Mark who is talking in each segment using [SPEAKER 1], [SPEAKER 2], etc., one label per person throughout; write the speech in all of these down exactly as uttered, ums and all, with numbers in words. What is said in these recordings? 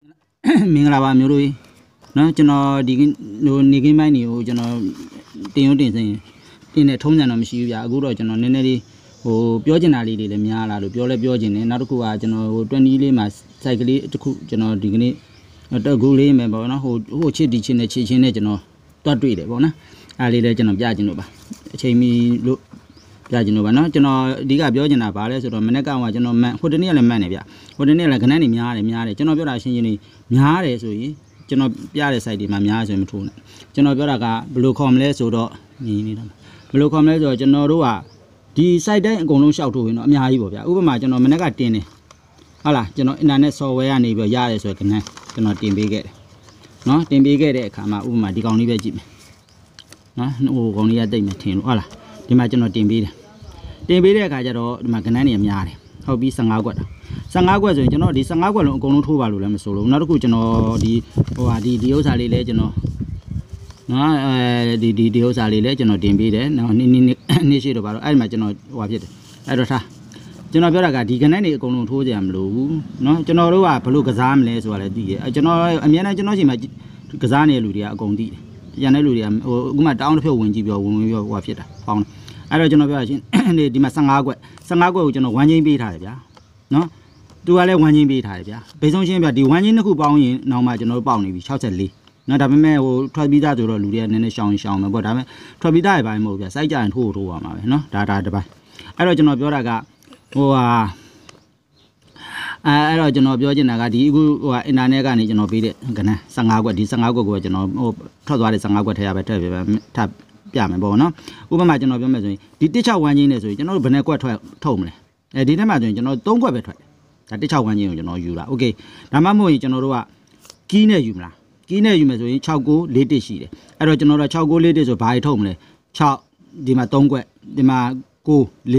[SPEAKER 1] မင်္ဂလာပါမျိုးတို့နော်ကျွန်တော်ဒီနေကင်းပိုင်းတွေကိုကျွန်တော်တင်ရုံတင်စင်တင်တဲ့ထုံးစံတော့မရှိဘူးဗျာအခုတော့ကျွန်တော်နည်းနည်းလေးဟိုပြောချင်တာလေးတွေလည်းများလာလို့ပြောလဲပြောချင်တယ်နောက်တစ်ခုကကျွန်တော်ဟိုtwentyလေးမှာစိုက်ကလေးတစ်ခုကျွန်တော်ဒီကနေ့တက်ကူလေးမယ်ပေါ့နော်ဟိုဟိုချစ်ဒီချင်းနဲ့ချစ်ချင်းနဲ့ကျွန်တော်တွတ်တွေ့တယ်ပေါ့နော်အားလေးလည်းကျွန်တော်ပြချင်လို့ပါအချိန်မီလို့ပြချင်လို့ပါနော်ကျွန်တော်အဓိကပြောချင်တာပါလဲဆိုတော့မနေ့ကောင်ကကျွန်တော်မန်ဟိုတနေ့ကလည်းမန်နေဗျဟိုတနေ့ကလည်းခဏနေများတယ်များတယ်ကျွန်တော်ပြောတာရှင်းရှင်းလေးများတယ်ဆိုရင်ကျွန်တော်ပြတဲ့ site တွေမှာများဆိုရင်မထိုးနဲ့ကျွန်တော်ပြောတာကဘယ်လိုခေါ်မလဲဆိုတော့ညီနေတာဘယ်လိုခေါ်မလဲဆိုတော့ကျွန်တော်တို့ကဒီ site တိုင်းအကုန်လုံးရှောက်ထိုးရင်တော့အများကြီးပေါ့ဗျာဥပမာကျွန်တော်မနေ့ကတင်တယ်ဟုတ်လားကျွန်တော် internet software ကနေပြီးရတယ်ဆိုရယ်ခဏကျွန်တော်တင်ပေးခဲ့တယ်နော်တင်ပေးခဲ့တဲ့အခါမှာဥပမာဒီကောင်လေးပဲကြည့်မယ်နော်ဟိုကောင်လေးကတိတ်မယ်ထင်လို့ဟုတ်လားဒီမှာကျွန်တော်တင်ပေးတယ်တင်ပေးတဲ့အခါကျတော့ဒီမှာကဏ္ဍနေများတယ်ဟုတ်ပြီfifteenခွက်fifteenခွက်ဆိုရင်ကျွန်တော်ဒီfifteenခွက်လုံးအကုန်လုံးထိုးပါလို့လည်းမဆိုလို့နောက်တစ်ခုကျွန်တော်ဒီဟိုဟာဒီဒီဥစ္စာလေးလည်းကျွန်တော်နော်အဲဒီဒီဒီဥစ္စာလေးလည်းကျွန်တော်တင်ပေးတယ်နော်နေ့နေ့နေ့ရှိတော့ပါတော့အဲ့ဒီမှာကျွန်တော်ဟိုဟာဖြစ်တယ်အဲ့တော့ထားကျွန်တော်ပြောတာကဒီကဏ္ဍနေအကုန်လုံးထိုးကြရမလို့နော်ကျွန်တော်တို့ကဘလို့ကစားမလဲဆိုတာလည်းသိတယ်ကျွန်တော်အများနဲ့ကျွန်တော်ချိန်မှာကစားနေတဲ့လူတွေကအကုန်သိတယ်ကျန်တဲ့လူတွေကဟိုအခုမှတောင်းတစ်ဖြုတ်ဝင်ကြည့်ပြောဝင်ဝင်ပြောဟိုဟာဖြစ်တာပေါင်းအဲ့တော့ကျွန်တော်ပြောရချင်းဒီမှာfifteenခွက်fifteenခွက်ကိုကျွန်တော်oneချင်းပေးထားတယ်ဗျာနော်သူကလည်းoneချင်းပေးထားတယ်ဗျာဘယ်ဆုံးချင်းဗျာဒီoneချင်းတစ်ခုပေါင်းရင်နောက်မှကျွန်တော်တို့ပေါက်နေပြီsixty-fourနော်ဒါပေမဲ့ဟိုထွက်ပြီးသားဆိုတော့လူတွေကနည်းနည်းရှောင်းရှောင်းမယ်ပေါ့ဒါပေမဲ့ထွက်ပြီးသားရဲ့ဘိုင်းမဟုတ်ဗျာစိုက်ကြရင်ထိုးထိုးပါမှာပဲနော်ဒါဒါတစ်ပိုင်းအဲ့တော့ကျွန်တော်ပြောတာကဟိုဟာအဲအဲ့တော့ကျွန်တော်ပြောချင်တာကဒီအခုဟိုဟာ internet ကနေကျွန်တော်ပေးတဲ့ကဏ္ဍfifteenခွက်ဒီfifteenခွက်ကိုကျွန်တော်ဟိုထွက်သွားတဲ့fifteenခွက်ထဲရပဲထည့်ပြပဲထပ်ပြမယ်ပေါ့နော်ဥပမာကျွန်တော်ပြောမယ်ဆိုရင်ဒီone sixty-oneချင်းနဲ့ဆိုရင်ကျွန်တော်တို့ဘယ်နဲ့ကွက်ထွက်ထုတ်မလဲအဲဒီထဲမှာဆိုရင်ကျွန်တော်threeကွက်ပဲထွက်တယ်ဒါone sixty-oneချင်းကိုကျွန်တော်ယူတာโอเคဒါမှမဟုတ်ရင်ကျွန်တော်တို့ကကီးနဲ့ယူမလားကီးနဲ့ယူမယ်ဆိုရင်six nine four oneရှိတယ်အဲ့တော့ကျွန်တော်တို့six nine four oneဆိုဘာတွေထုတ်မလဲsixဒီမှာthreeကွက်ဒီမှာnine four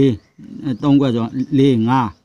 [SPEAKER 1] threeကွက်ဆိုfour five six eight nine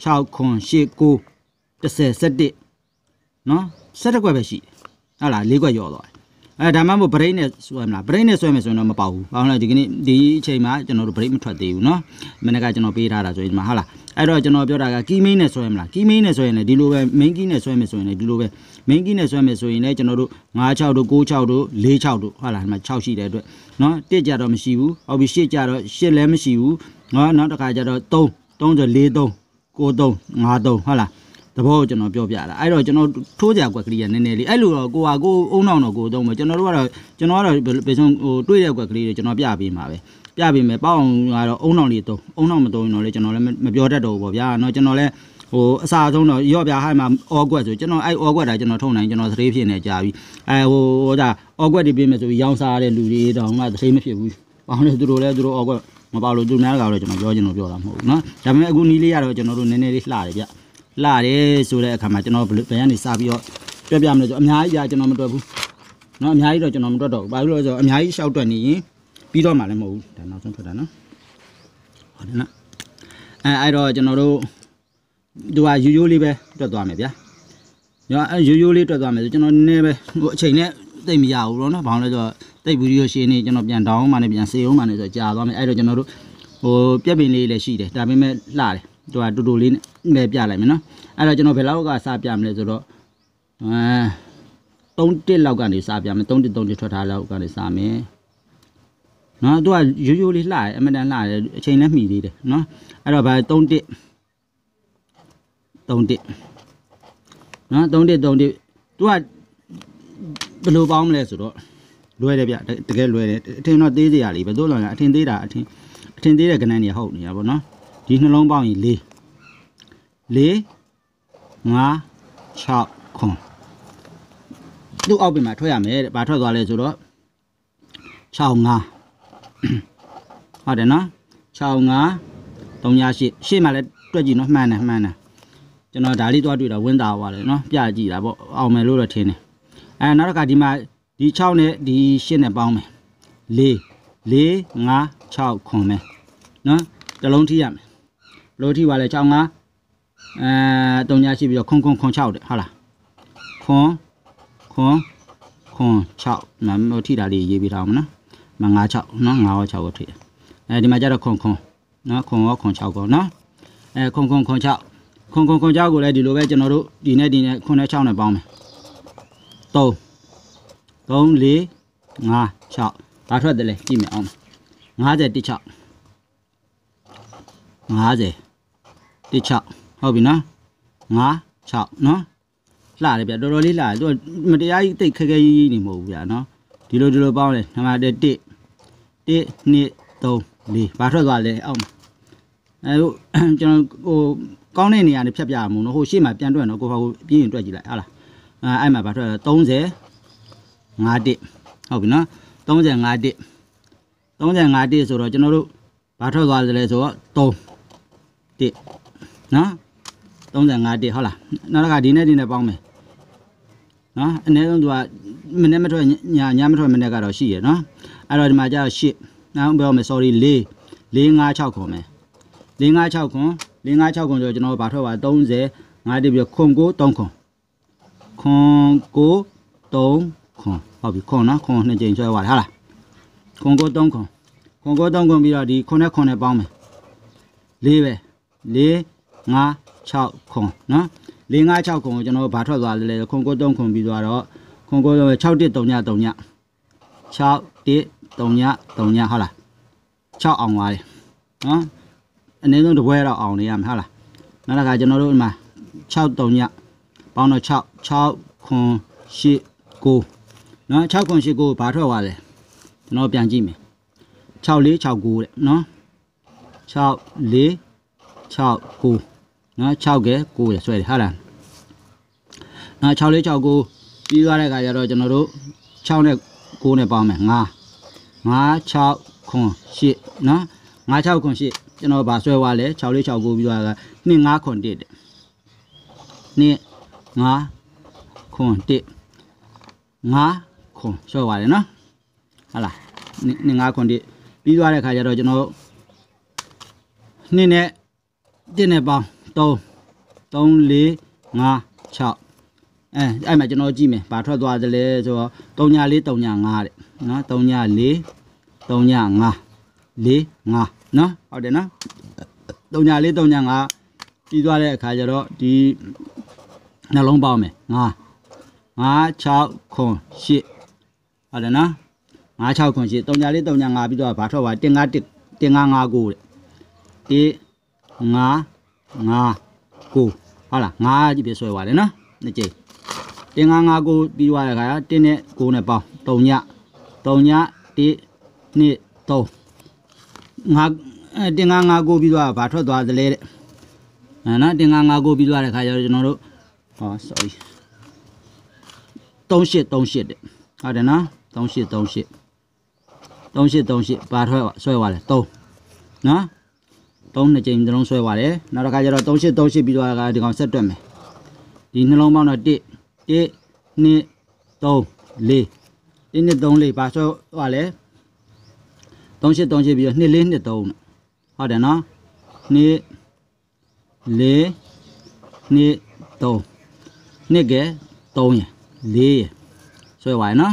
[SPEAKER 1] ten elevenနော်sevenကွက်ပဲရှိတယ်ဟုတ်လားfourကွက်ရောသွားအဲဒါမှမဟုတ် brain နဲ့ဆွဲမလား brain နဲ့ဆွဲမယ်ဆိုရင်တော့မပေါဘူးဘာလို့လဲဒီကနေ့ဒီအချိန်မှာကျွန်တော်တို့ brain မထွက်သေးဘူးเนาะမနေ့ကကျွန်တော်ပေးထားတာဆိုရင်ဒီမှာဟုတ်လားအဲ့တော့ကျွန်တော်ပြောတာက key main နဲ့ဆွဲမလား key main နဲ့ဆွဲရင်လည်းဒီလိုပဲ main key နဲ့ဆွဲမယ်ဆိုရင်လည်းဒီလိုပဲ main key နဲ့ဆွဲမယ်ဆိုရင်လည်းကျွန်တော်တို့five sixတို့nine sixတို့four sixတို့ဟုတ်လားဒီမှာsixရှိတဲ့အတွက်เนาะoneကြတော့မရှိဘူးဟုတ်ပြီeightကြတော့eightလည်းမရှိဘူးเนาะနောက်တစ်ခါကျတော့three threeဆိုfour three nine three five threeဟုတ်လားတဘောကျွန်တော်ပြောပြတာအဲ့တော့ကျွန်တော်ထိုးကြကွက်ကလေးကနည်းနည်းလေးအဲ့လိုတော့ကိုဟာကိုအုံနောက်တော့ကိုသုံးမယ်ကျွန်တော်တို့ကတော့ကျွန်တော်ကတော့ဘယ်ဆုံးဟိုတွေးတဲ့ကွက်ကလေးတွေကျွန်တော်ပြပေးမှာပဲပြပေးမယ်ပေါ့အောင်ကတော့အုံနောက်လေးသုံးအုံနောက်မသုံးရင်တော့လေကျွန်တော်လည်းမပြောတတ်တော့ဘူးပေါ့ဗျာနော်ကျွန်တော်လည်းဟိုအစာဆုံးတော့ရော့ပြဟိုင်းမှာအော်ကွက်ဆိုကျွန်တော်အဲ့အော်ကွက်တာကျွန်တော်ထုံနိုင်ကျွန်တော်သတိဖြစ်နေကြပြီအဲဟိုဟိုဒါအော်ကွက်တွေပြမယ်ဆိုပြီးရောင်းစားတဲ့လူတွေတောင်မှသတိမဖြစ်ဘူးပေါ့လေသူတို့လည်းသူတို့အော်ကွက်မပေါ့လို့သူများကတော့ကျွန်တော်ပြောချင်လို့ပြောတာမဟုတ်ဘူးနော်ဒါပေမဲ့အခုနီးလေးကတော့ကျွန်တော်တို့နည်းနည်းလေးလှတယ်ဗျလာတယ်ဆိုတဲ့အခါမှာကျွန်တော်ဘယ်ကနေစပြီးတော့ပြပြမလို့ဆိုအများကြီးကြာကျွန်တော်မတွက်ဘူးเนาะအများကြီးတော့ကျွန်တော်မတွက်တော့ဘူးဘာလို့လဲဆိုတော့အများကြီးရှောက်တွက်နေရင်ပြီးတော့မှလည်းမဟုတ်ဘူးဒါနောက်ဆုံးထွက်တာနော်ဟုတ်တယ်နော်အဲအဲ့တော့ကျွန်တော်တို့သူကရိုးရိုးလေးပဲတွက်သွားမယ်ဗျာညအဲရိုးရိုးလေးတွက်သွားမယ်ဆိုကျွန်တော်နည်းနည်းပဲဟိုအချိန်နဲ့သိမရဘူးတော့နော်ဘာလို့လဲဆိုတော့တိတ်ဗီဒီယိုရှင်းနေကျွန်တော်ပြန်တောင်းမှလည်းပြန်စေအောင်မှလည်းဆိုကြာသွားမယ်အဲ့တော့ကျွန်တော်တို့ဟိုပြက်ပင်လေးလည်းရှိတယ်ဒါပေမဲ့လှတယ်သူကတူတူလေးနဲ့ပြလိုက်မယ်နော်အဲ့တော့ကျွန်တော်ဘယ်လောက်ကစပြမလဲဆိုတော့အဲthreeတစ်လောက်ကနေစပြမယ်threeတစ်threeတစ်ထွက်ထားလောက်ကနေစမယ်နော်သူကရိုးရိုးလေးလှတယ်အမတန်လှတယ်အချိန်လည်းမှီသေးတယ်နော်အဲ့တော့ဗာthreeတစ်threeတစ်နော်threeတစ်threeတစ်သူကဘယ်လိုပေါင်းမလဲဆိုတော့လွယ်တယ်ဗျတကယ်လွယ်တယ်အထင်တော့သေးစရာလေးပဲတို့လောကအထင်သေးတာအထင်အထင်သေးတဲ့ကဏ္ဍကြီးဟုတ်နေတာပေါ့နော်ဒီနှလုံးပေါင်းရင်four four five sixခွန်သူ့အောက်ပြင်မှာထွက်ရမယ်တဲ့ဘာထွက်သွားလဲဆိုတော့six fiveဟုတ်တယ်နော်six five three eightရှေ့မှာလည်းတွက်ကြည့်နော်မှန်တယ်မှန်တယ်ကျွန်တော်ဒါလေးတွားတွေ့တာဝင်းသားသွားတယ်နော်ပြကြည့်တာပေါ့အောင်မယ်လို့တော့ထင်တယ်အဲနောက်တစ်ခါဒီမှာဒီsixနဲ့ဒီeightနဲ့ပေါင်းမယ်four four five sixခွန်မယ်နော်တလုံးထိရမယ်လို့ထိပါလဲsix fiveအဲthreeရှိပြီးတော့ခွန်ခွန်ခွန်sixတဲ့ဟုတ်လားခွန်ခွန်ခွန်sixမမထိတာလေးရေးပေးထားအောင်နော်မfive sixနော်five sixကိုထိအဲဒီမှာကျတော့ခွန်ခွန်နော်ခွန်ရောခွန်sixကိုနော်အဲခွန်ခွန်ခွန်six ခွန်ခွန်ခွန်ကြောက်ကိုလည်းဒီလိုပဲကျွန်တော်တို့ဒီနဲ့ဒီနဲ့ခွန်နဲ့6နဲ့ပေါင်းမယ်3 3 4 5 6ဘာထွက်တယ်လဲကြည့်မယ်အောင်50 16 50 16ဟုတ်ပြီနော်5 6နော်လှတယ်ဗျတော်တော်လေးလှတယ်သူမတရားကြီးတိတ်ခက်ခဲကြီးကြီးနေမဟုတ်ဘူးဗျနော်ဒီလိုဒီလိုပေါင်းတယ်နံပါတ်1 1 2 3 4ဘာထွက်သွားလဲအောင်အဲကျွန်တော်ဟိုကောင်းတဲ့နေရာနေဖြတ်ပြရမို့နော်ဟိုရှေ့မှာပြန်တွက်နော်ကိုဟောကိုပြင်းရင်တွက်ကြည့်လိုက်ဟာလားအဲအဲ့မှာဘာထွက်လဲ30 5 1ဟုတ်ပြီနော်30 5 1 30 5 1ဆိုတော့ကျွန်တော်တို့ဘာထွက်သွားလဲဆိုတော့3 1နော်35 1ဟုတ်လားနောက်တစ်ခါဒီနဲ့ဒီနဲ့ပေါင်းမယ်နော်အနည်းဆုံးသူကမနေ့မထွက်ညညမထွက်မနေ့ကတော့ရှိရနော်အဲ့တော့ဒီမှာကျတော့8နောက်ပြောမယ် sorry 4 4 5 6ခွန်မယ်4 5 6ခွန်4 5 6ခွန်ဆိုတော့ကျွန်တော်ဘာထွက်ပါ30 5 1ပြီးခွန်ကို3ခွန်ခွန်ကို3ခွန်ဟုတ်ပြီခွန်နော်ခွန်နှစ်ကြိမ်ဆွဲသွားတယ်ဟုတ်လားခွန်ကို3ခွန်ခွန်ကို3ခွန်ပြီးတော့ဒီခွန်နဲ့ခွန်နဲ့ပေါင်းမယ်4ပဲ4 5 6ခွန်နော်4 5 6ခွန်ကိုကျွန်တော်ဘာထွက်သွားလဲခွန်ကို3ခွန်ပြီးသွားတော့ခွန်ကို6 1 3 3 6 1 3 3 3ဟုတ်လား6အောင်သွားတယ်နော်အနည်းဆုံးတစ်ပွဲတော့အောင်နေရမှာဟုတ်လားနောက်တစ်ခါကျွန်တော်တို့ဒီမှာ6 3ညပေါင်းတော့6 6ခွန်8 9နော်6ခွန်8 9ဘာထွက်သွားလဲကျွန်တော်ပြန်ကြည့်မယ်6 4 6 9တဲ့နော်6 4 6 9နော်6ကဲ9ရဆွဲတယ်ဟုတ်လားနော်6 4 6 9ပြီးသွားတဲ့အခါကျတော့ကျွန်တော်တို့6နဲ့9နဲ့ပေါင်းမယ်5 5 6ခွန်8နော်5 6ခွန်8ကျွန်တော်ဗာဆွဲသွားလဲ6 4 6 9ပြီးသွားတာ2 5ခွန်1တဲ့2 5ခွန်1 5ခွန်ဆွဲသွားတယ်နော်ဟုတ်လား2 5ခွန်1ပြီးသွားတဲ့အခါကျတော့ကျွန်တော်2နဲ့1နဲ့ပေါင်း3 3 4 5 6အဲအဲ့မှာကျွန်တော်ကြည့်မယ်ဘာထွက်သွားသလဲဆိုတော့3ည4 3ည5တဲ့နော်3ည4 3ည5 4 5နော်ဟုတ်တယ်နော်3ည4 3ည5ပြီးသွားတဲ့အခါကျတော့ဒီနှလုံးပေါင်းမယ်5 5 6ခွန်8ဟုတ်တယ်နော်5 6ခွန်8 3ည4 3ည5ပြီးတော့ဘာထွက်သွား1 5 1 1 5 5 9တဲ့1 5 5 9ဟုတ်လား5ကြည့်ပြဆွဲသွားတယ်နော်နှစ်ကြိမ်1 5 5 9ပြီးသွားတဲ့အခါ1နဲ့9နဲ့ပေါင်း3ည3ည1 2 3 5 1 5 5 9ပြီးသွားဘာထွက်သွားသလဲတဲ့နော်1 5 5 9ပြီးသွားတဲ့အခါကျတော့ကျွန်တော်တို့ဟော sorry 38 38တဲ့ဟုတ်တယ်နော်38 38 38 38ဘာထွက်ဆွဲသွားလဲ3နော်3နှစ်ကြိမ်တစ်လုံးဆွဲသွားတယ်နောက်တစ်ခါကျတော့38 38ပြီးသွားတာကဒီကောင်ဆက်တွက်မယ်ဒီနှလုံးပေါင်းတော့1 1 2 3 4 1 2 3 4ဘာဆွဲသွားလဲ38 38ပြီးတော့2 4 2 3ဟုတ်တယ်နော်2 4 2 3နှစ်ကဲ3ရ4ရဆွဲသွားရနော်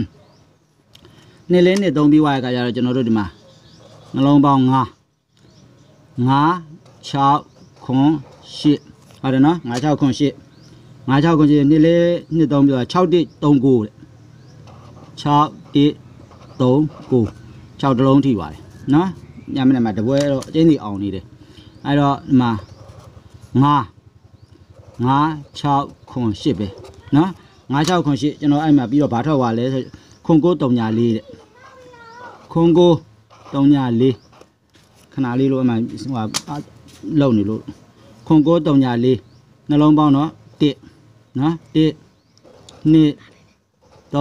[SPEAKER 1] 2 4 2 3ပြီးသွားတဲ့အခါကျတော့ကျွန်တော်တို့ဒီမှာနှလုံးပေါင်း5 5 6ခွန်8ဟုတ်တယ်နော်5 6ခွန်8 5 6ခွန်8 2 4 2 3ပြီးတော့6 1 3 9တဲ့6 1 3 9 6တလုံးထိပါတယ်နော်ညမနေ့မှာတပွဲတော့အချင်းစီအောင်နေတယ်အဲ့တော့ဒီမှာ5 5 6ခွန်8ပဲနော်5 6ခွန်8ကျွန်တော်အဲ့မှာပြီးတော့ဘာထွက်သွားလဲဆိုခွန်9 3ည4တဲ့ခွန်9 3ည4ခဏလေးလို့အမှဟိုလုံနေလို့ခွန်9 3ည4နှလုံးပေါင်းတော့1နော်1 2 3 4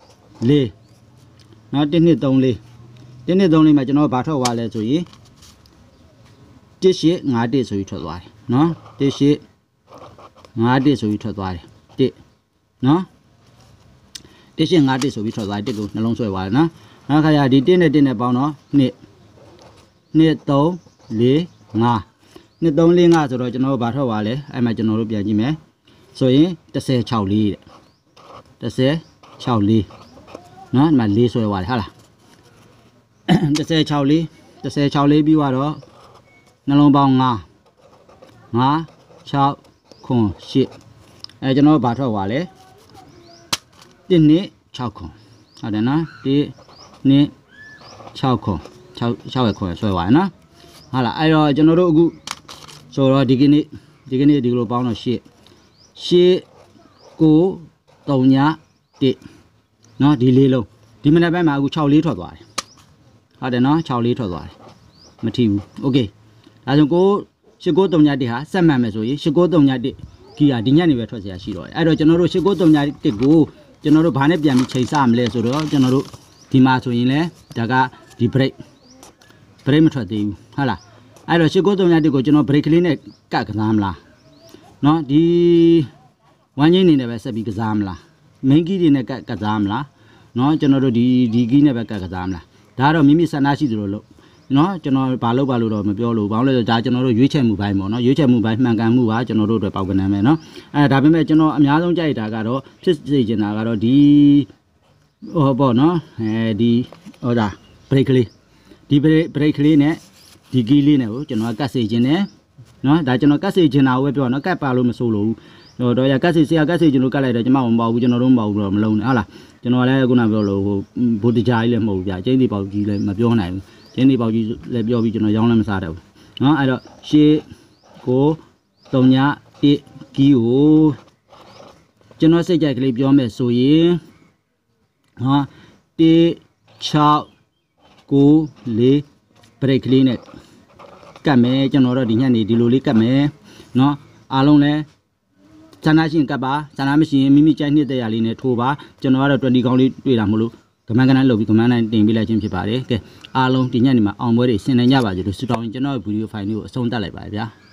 [SPEAKER 1] နော်1 2 3 4 1 2 3 4မှာကျွန်တော်ဘာထွက်သွားလဲဆိုရင်1 8 5 1ဆိုပြီးထွက်သွားတယ်နော်1 8 5 1ဆိုပြီးထွက်သွားတယ်1နော်1 8 5 1ဆိုပြီးထွက်သွားတယ်1ကိုနှလုံးဆွဲသွားတယ်နော်နောက်ခါကျဒီ1နဲ့1နဲ့ပေါင်းတော့2 2 3 4 5 2 3 4 5ဆိုတော့ကျွန်တော်ဘာထွက်သွားလဲအဲ့မှာကျွန်တော်တို့ပြန်ကြည့်မယ်ဆိုရင်1၀ 6 4တဲ့1၀ 6 4နော်ဒီမှာ4ဆွဲသွားတယ်ဟုတ်လား1၀ 6 4 1၀ 6 4ပြီးတော့နှလုံးပေါင်း5 5 sáu空十，哎，就那把车话嘞，一年sáu空，好的呢，一年sáu空，sáu sáu个空所以话呢，好了，哎哟，就那罗古，所以这个呢，这个呢，这个包呢十，十九到廿的，喏，第六路，第面那边嘛，古超里头多，好的呢，超里头多，没听 ，OK， 那就古。十九到廿的哈，三万没所以十九到廿的，佢啊，點解你會出事啊？是咯，哎，就ကျွန်တော်တို့十九到廿的股，ကျွန်တော်တို့ဘာနဲ့ပြန်ပြီးချိန်စားမလဲဆိုတော့ကျွန်တော်တို့ဒီမှာဆိုရင်လည်းဒါကဒီ break break မထွက်သေးဘူးဟုတ်လားအဲ့တော့十九到廿的ကိုကျွန်တော် break ကလေးနဲ့ကတ်ကစားမလားနော်ဒီဝမ်းချင်းနေနဲ့ပဲဆက်ပြီးကစားမလား main key တွေနဲ့ကတ်ကစားမလားနော်ကျွန်တော်တို့ဒီဒီ key နဲ့ပဲကတ်ကစားမလားဒါကတော့မိမိစန္ဒရှိသလိုလို့နော်ကျွန်တော်ဘာလို့ဘာလို့တော့မပြောလို့ဘာလို့လဲဒါကျွန်တော်တို့ရွေးချယ်မှုပိုင်းပေါ့နော်ရွေးချယ်မှုပိုင်းမှန်ကန်မှုပါကျွန်တော်တို့အတွက်ပေါက်ကနမ်းမယ်နော်အဲဒါပေမဲ့ကျွန်တော်အများဆုံးကြိုက်တာကတော့ဖြစ်စေချင်တာကတော့ဒီဟောပေါ့နော်အဲဒီဟောဒါ break ကလေးဒီ break break ကလေးနဲ့ဒီ key လေးနဲ့ကိုကျွန်တော်ကတ်စေချင်တယ်နော်ဒါကျွန်တော်ကတ်စေချင်တာကိုပဲပြောနော်ကတ်ပါလို့မဆိုးလို့ဘူးတော့တော့ရကတ်စေဆရာကတ်စေချင်လို့ကတ်လိုက်တယ်ကျွန်မမပေါ့ဘူးကျွန်တော်တို့မပေါ့ဘူးတော့မလုံးနဲ့ဟုတ်လားကျွန်တော်လည်းခုနပြောလို့ဟိုဘိုတကြားကြီးလည်းမဟုတ်ဘူးဗျာကျင်းဒီပေါက်ကြီးလည်းမပြောနိုင်ဘူးကျင်းဒီပေါက်ကြီးလည်းပြောပြီးကျွန်တော်ရောင်းလည်းမစားတော့ဘူးနော်အဲ့တော့ရှေ့ကိုတုံညတစ်ကီကိုကျွန်တော်စိတ်ကြိုက်ကလေးပြောမယ်ဆိုရင်ဟာတစ်၆ကိုလေး break ကလေးနဲ့ကတ်မယ်ကျွန်တော်တို့ဒီညနေဒီလိုလေးကတ်မယ်နော်အားလုံးလည်းဆန္ဒရှင်ကပ်ပါဆန္ဒမရှိရင်မိမိကြိုက်နှစ်တဲ့ရလေးနဲ့ထိုးပါကျွန်တော်ကတော့20ကောင်းလေးတွေ့တာမလို့ကမန်းကနန်းလုပ်ပြီးကမန်းနိုင်တင်ပေးလိုက်ခြင်းဖြစ်ပါတယ်ကဲအားလုံးဒီညနေမှာအောင်ပွဲတွေဆင်နိုင်ကြပါစေလို့ဆုတောင်းရင်ကျွန်တော်ဗီဒီယိုဖိုင်လေးကိုအဆုံးသတ်လိုက်ပါဗျာ